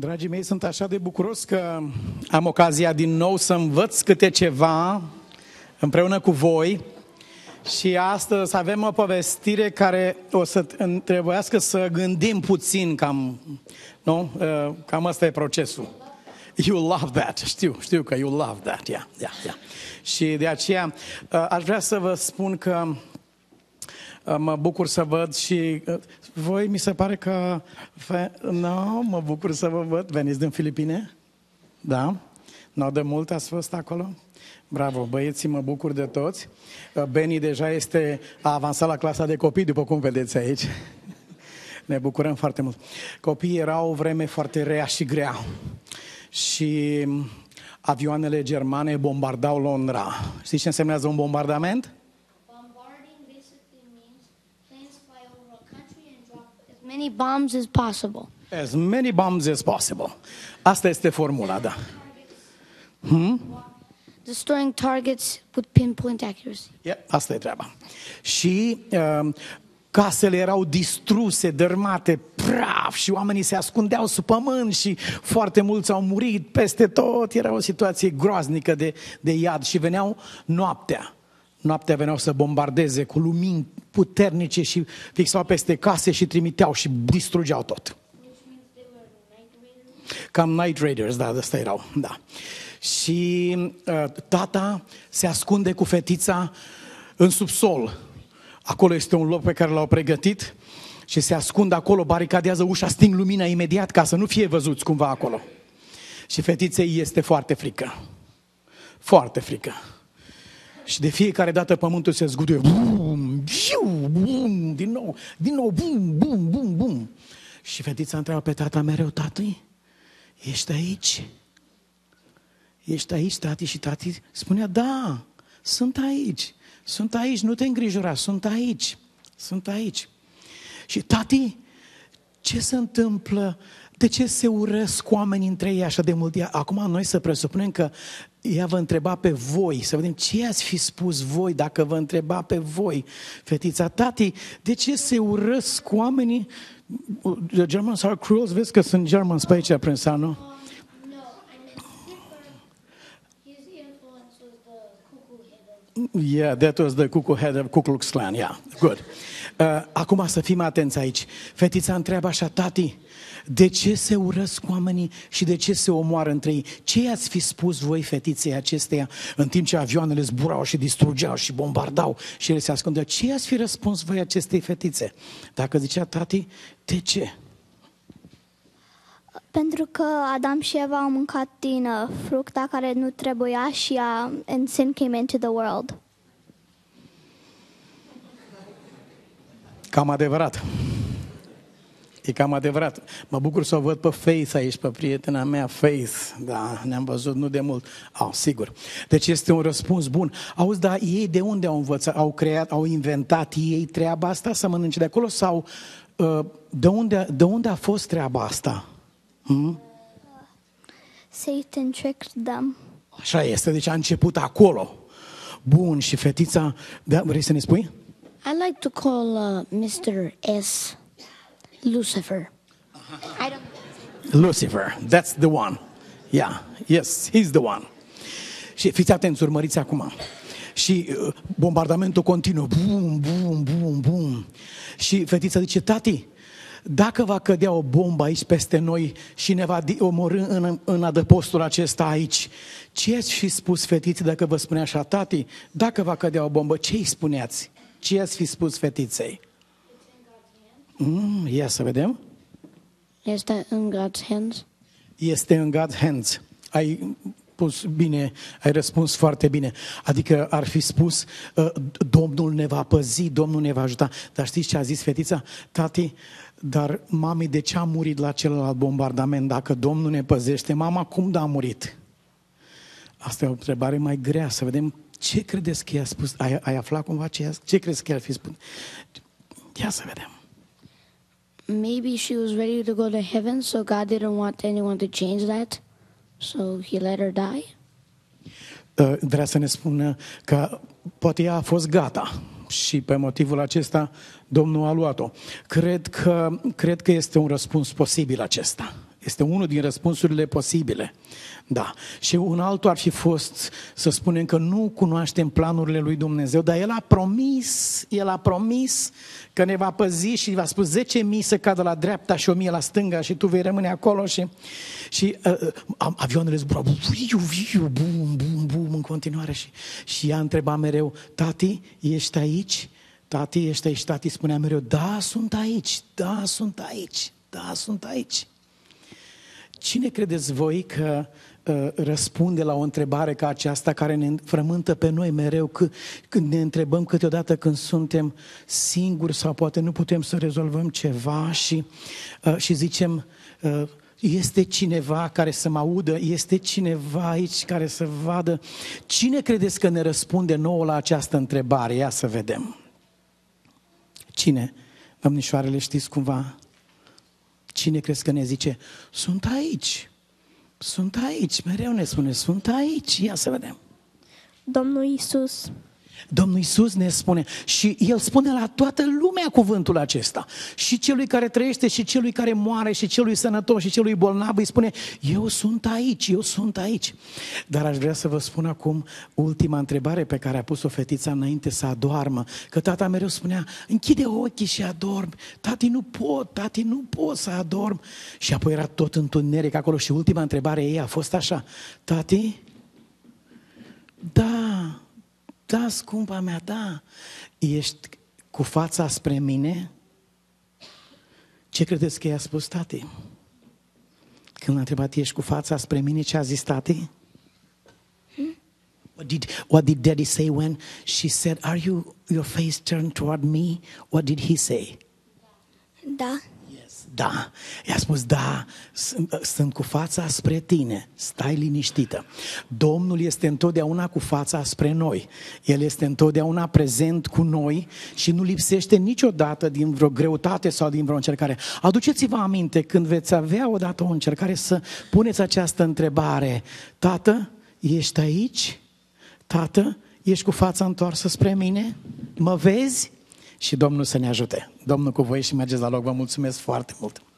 Dragii mei, sunt așa de bucuros că am ocazia din nou să învăț câte ceva împreună cu voi. Și astăzi avem o povestire care o să trebuiască să gândim puțin cam, nu? Cam ăsta e procesul. You love that. Știu că you love that. Yeah. Și de aceea aș vrea să vă spun că mă bucur să văd și voi mi se pare că mă bucur să vă văd. Veniți din Filipine? Da? Nu de mult ați fost acolo? Bravo, băieții, mă bucur de toți. Benny deja a avansat la clasa de copii, după cum vedeți aici. Ne bucurăm foarte mult. Copiii erau o vreme foarte rea și grea. Și avioanele germane bombardau Londra. Știți ce însemnează un bombardament? As many bombs as possible. As many bombs as possible. Asta este formula, da. Destroying targets with pinpoint accuracy. Yeah, asta e treaba. Și casele erau distruse, dărâmate, praf, și oamenii se ascundeau sub pământ și foarte mulți au murit peste tot. Era o situație groaznică de iad și veneau noaptea. Noaptea veneau să bombardeze cu lumini puternice și fixau peste case și trimiteau și distrugeau tot. Cam Night Raiders, da, ăsta erau, da. Și tata se ascunde cu fetița în subsol. Acolo este un loc pe care l-au pregătit și se ascund acolo, baricadează ușa, sting lumina imediat ca să nu fie văzuți cumva acolo. Și fetiței este foarte frică. Foarte frică. Și de fiecare dată pământul se zguduie. Bum, bum, din nou, bum, bum, bum, bum. Și fetița întreabă pe tata mereu: tati, ești aici? Ești aici, tati? Și tati spunea: da, sunt aici, nu te îngrijora, sunt aici. Și tati, ce se întâmplă? De ce se urăsc oamenii între ei așa de mult? Acum noi să presupunem că ea vă întreba pe voi, să vedem ce ați fi spus voi dacă vă întreba pe voi. Fetița: tati, de ce se urăsc oamenii? The Germans are cruel, vezi că sunt Germans pe aici, Prințanu. Yeah, that was the cuckoo head of Ku Klux Klan, yeah, good. Acum să fim atenți aici. Fetița întreabă așa: tati, de ce se urăsc oamenii și de ce se omoară între ei? Ce ați fi spus voi fetiței acesteia în timp ce avioanele zburau și distrugeau și bombardau și ele se ascundeau? Ce ați fi răspuns voi acestei fetițe? Dacă zicea tati, de ce? Pentru că Adam și Eva au mâncat din fructa care nu trebuia și and sin came into the world. Cam adevărat. E cam adevărat. Mă bucur să o văd pe Faith aici, pe prietena mea Faith. Da, ne-am văzut nu de mult. Sigur. Deci este un răspuns bun. Auzi, dar ei de unde au învățat, au inventat ei treaba asta să mănânce de acolo? Sau de unde a fost treaba asta? Satan tricked them. Așa este, deci a început acolo. Bun, și fetița, vrei să ne spui? I like to call Mr. S. Lucifer. Lucifer, that's the one. Yeah, yes, he's the one. Și fiți atenți, urmăriți acum. Și bombardamentul continuă. Bum, bum, bum, bum. Și fetița zice: tati, dacă va cădea o bombă aici peste noi și ne va omorî în adăpostul acesta aici, ce ați fi spus fetiței dacă vă spunea așa: tati, dacă va cădea o bombă, ce îi spuneați? Ce ați fi spus fetiței? Ia să vedem. Este în God's hands. Este în God's hands. Ai pus bine, ai răspuns foarte bine. Adică ar fi spus: Domnul ne va păzi, Domnul ne va ajuta. Dar știți ce a zis fetița? Tati, dar mami, de ce a murit la celălalt bombardament? Dacă Domnul ne păzește, mama cum a murit? Asta e o întrebare mai grea, să vedem ce credeți că i-a spus. Ai aflat cumva ce crezi că i-ar fi spus? Ia să vedem. Maybe she was ready to go to heaven, so God didn't want anyone to change that, so he let her die. Vrea să ne spună că poate ea a fost gata și pe motivul acesta Domnul a luat-o. Cred că este un răspuns posibil acesta. Este unul din răspunsurile posibile. Da. Și un altul ar fi fost să spunem că nu cunoaștem planurile lui Dumnezeu, dar El a promis că ne va păzi și va spus 10.000 să cadă la dreapta și 1.000 la stânga și tu vei rămâne acolo și avioanele zburau, bum, bum, bum, în continuare și ea întreba mereu, tati, ești aici? Tati, ești aici? Tati spunea mereu, da, sunt aici, da, sunt aici, da, sunt aici. Cine credeți voi că răspunde la o întrebare ca aceasta care ne frământă pe noi mereu când ne întrebăm câteodată când suntem singuri sau poate nu putem să rezolvăm ceva și zicem este cineva care să mă audă, este cineva aici care să vadă. Cine credeți că ne răspunde nouă la această întrebare? Ia să vedem. Cine? Domnișoarele, știți cumva? Cine crezi că ne zice? Sunt aici. Sunt aici. Mereu ne spune, sunt aici. Ia să vedem. Domnul Iisus. Domnul Iisus ne spune și El spune la toată lumea cuvântul acesta. Și celui care trăiește, și celui care moare, și celui sănătos, și celui bolnav îi spune, eu sunt aici, eu sunt aici. Dar aș vrea să vă spun acum ultima întrebare pe care a pus-o fetița înainte să adoarmă. Că tata mereu spunea, închide ochii și adormi. Tati, nu pot să adorm. Și apoi era tot întuneric acolo și ultima întrebare ei a fost așa, tati, da, scumpa mea, da, ești cu fața spre mine? Ce credeți că i-a spus tati? Când l-a întrebat, ești cu fața spre mine, ce a zis tati? What did daddy say when she said, are your face turned toward me? What did he say? Da. Da, i-a spus, da, sunt cu fața spre tine, stai liniștită. Domnul este întotdeauna cu fața spre noi. El este întotdeauna prezent cu noi și nu lipsește niciodată din vreo greutate sau din vreo încercare. Aduceți-vă aminte, când veți avea odată o încercare, să puneți această întrebare. Tată, ești aici? Tată, ești cu fața întoarsă spre mine? Mă vezi? Și Domnul să ne ajute. Domnul cu voi și mergeți la loc. Vă mulțumesc foarte mult.